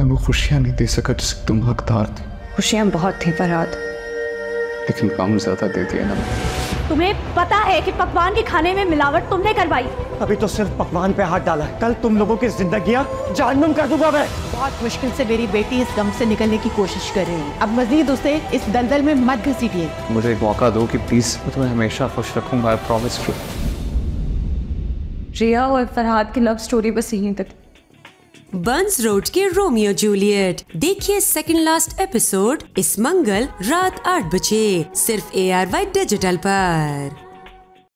वो खुशियां नहीं दे सका जिसकी तुम हकदार थे। खुशियां बहुत थी फरहाद, लेकिन काम ज्यादा दे दिया ना। तुम्हें पता है कि पकवान के खाने में मिलावट तुमने करवाई। अभी तो सिर्फ पकवान पे हाथ डाला है, कल तुम लोगों की जिंदगियां जहन्नुम कर दूंगा मैं। बहुत मुश्किल से मेरी बेटी इस गम से निकलने की कोशिश कर रही है। अब मजीद उसे इस दलदल में मत घसीटिए। मुझे एक मौका दो कि प्लीज, मैं तुम्हें हमेशा खुश रखूंगा, आई प्रॉमिस यू। रिया और फरहाद की लव स्टोरी बस यहीं तक। बंस रोड के रोमियो जूलियट देखिए सेकंड लास्ट एपिसोड इस मंगल रात 8 बजे सिर्फ ARY डिजिटल पर।